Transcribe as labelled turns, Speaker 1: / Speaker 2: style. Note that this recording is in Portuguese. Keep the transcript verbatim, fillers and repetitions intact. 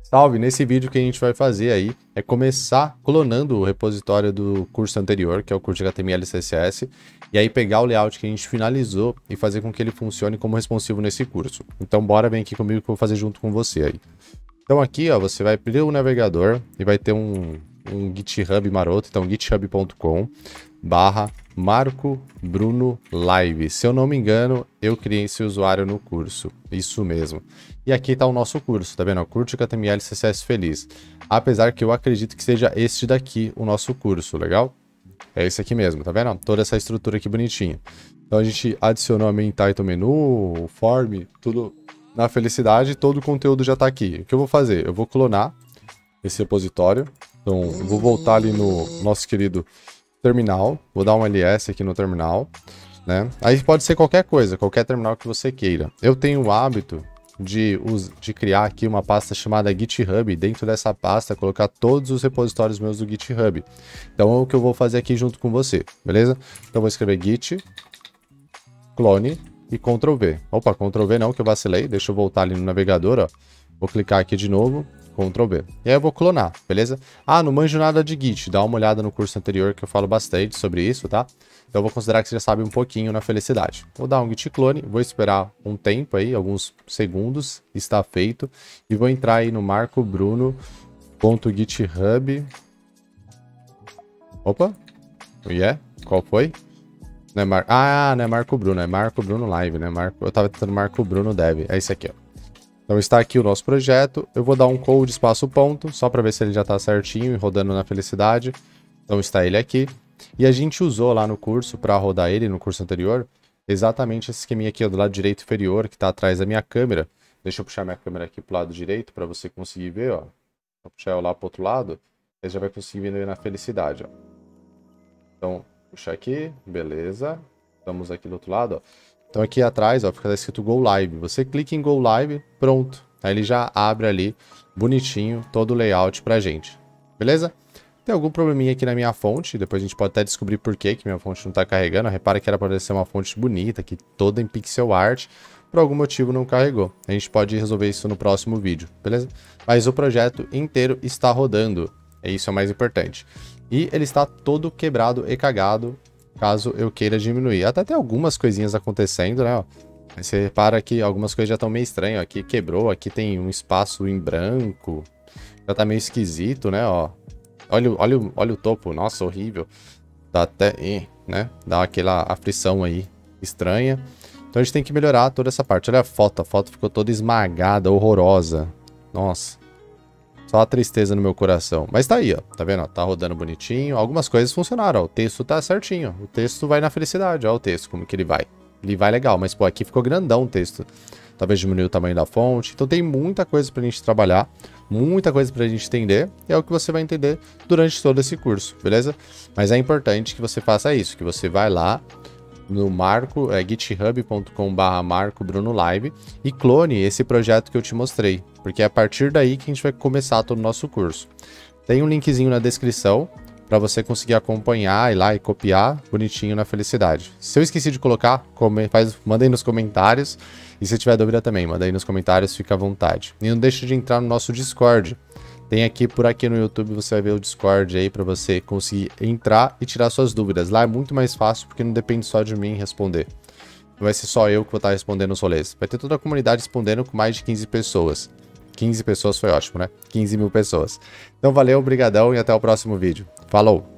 Speaker 1: Salve! Nesse vídeo que a gente vai fazer aí é começar clonando o repositório do curso anterior, que é o curso de H T M L e C S S, e aí pegar o layout que a gente finalizou e fazer com que ele funcione como responsivo nesse curso. Então bora, vem aqui comigo que eu vou fazer junto com você aí. Então aqui, ó, você vai abrir o navegador e vai ter um, um GitHub maroto, então github ponto com barra Marco Bruno Live. Se eu não me engano, eu criei esse usuário no curso. Isso mesmo. E aqui está o nosso curso, tá vendo? Curso de H T M L e C S S Feliz. Apesar que eu acredito que seja este daqui o nosso curso, legal? É esse aqui mesmo, tá vendo? Toda essa estrutura aqui bonitinha. Então a gente adicionou a main title menu, o form, tudo na felicidade, todo o conteúdo já está aqui. O que eu vou fazer? Eu vou clonar esse repositório. Então eu vou voltar ali no nosso querido terminal, vou dar um L S aqui no terminal, né? Aí pode ser qualquer coisa, qualquer terminal que você queira. Eu tenho o hábito de, de criar aqui uma pasta chamada GitHub, dentro dessa pasta colocar todos os repositórios meus do GitHub. Então é o que eu vou fazer aqui junto com você, beleza? Então eu vou escrever git, clone e control V. Opa, control V não, que eu vacilei, deixa eu voltar ali no navegador, ó. Vou clicar aqui de novo, control V. E aí eu vou clonar, beleza? Ah, não manjo nada de Git, dá uma olhada no curso anterior que eu falo bastante sobre isso, tá? Então eu vou considerar que você já sabe um pouquinho na felicidade. Vou dar um git clone, vou esperar um tempo aí, alguns segundos, está feito. E vou entrar aí no marcobruno.github. Opa, yeah, qual foi? Não é Mar... Ah, não é Marco Bruno, é Marco Bruno Live, né? Marco... Eu tava tentando Marco Bruno Dev, é esse aqui, ó. Então está aqui o nosso projeto, eu vou dar um code espaço ponto, só para ver se ele já está certinho e rodando na felicidade. Então está ele aqui. E a gente usou lá no curso, para rodar ele no curso anterior, exatamente esse esqueminha aqui ó, do lado direito inferior, que está atrás da minha câmera. Deixa eu puxar minha câmera aqui para o lado direito, para você conseguir ver, ó. Vou puxar ela lá para o outro lado, você já vai conseguir ver na felicidade, ó. Então, puxar aqui, beleza. Estamos aqui do outro lado, ó. Então aqui atrás, ó, fica escrito Go Live. Você clica em Go Live, pronto. Aí ele já abre ali, bonitinho, todo o layout pra gente. Beleza? Tem algum probleminha aqui na minha fonte, depois a gente pode até descobrir por que que minha fonte não tá carregando. Repara que era para ser uma fonte bonita, aqui toda em pixel art. Por algum motivo não carregou. A gente pode resolver isso no próximo vídeo, beleza? Mas o projeto inteiro está rodando. É isso é o mais importante. E ele está todo quebrado e cagado, caso eu queira diminuir. Até tem algumas coisinhas acontecendo, né? Ó. Você repara que algumas coisas já estão meio estranhas. Aqui quebrou, aqui tem um espaço em branco. Já tá meio esquisito, né? Ó. Olha, olha, olha o topo, nossa, horrível. Dá até, né? Dá aquela aflição aí estranha. Então a gente tem que melhorar toda essa parte. Olha a foto, a foto ficou toda esmagada, horrorosa. Nossa. Só a tristeza no meu coração. Mas tá aí, ó. Tá vendo? Ó, tá rodando bonitinho. Algumas coisas funcionaram, ó. O texto tá certinho. O texto vai na felicidade. Ó o texto, como que ele vai. Ele vai legal, mas, pô, aqui ficou grandão o texto. Talvez diminuiu o tamanho da fonte. Então tem muita coisa pra gente trabalhar. Muita coisa pra gente entender. E é o que você vai entender durante todo esse curso, beleza? Mas é importante que você faça isso. Que você vai lá no marco, é, github ponto com barra Marco Bruno Live e clone esse projeto que eu te mostrei, porque é a partir daí que a gente vai começar todo o nosso curso. Tem um linkzinho na descrição para você conseguir acompanhar, ir lá e copiar bonitinho na felicidade. Se eu esqueci de colocar, come, faz, manda aí nos comentários, e se tiver dúvida também, manda aí nos comentários, fica à vontade. E não deixe de entrar no nosso Discord. Tem aqui, por aqui no YouTube, você vai ver o Discord aí para você conseguir entrar e tirar suas dúvidas. Lá é muito mais fácil porque não depende só de mim responder. Não vai ser só eu que vou estar respondendo os rolês. Vai ter toda a comunidade respondendo com mais de quinze pessoas. quinze pessoas foi ótimo, né? quinze mil pessoas. Então valeu, brigadão e até o próximo vídeo. Falou!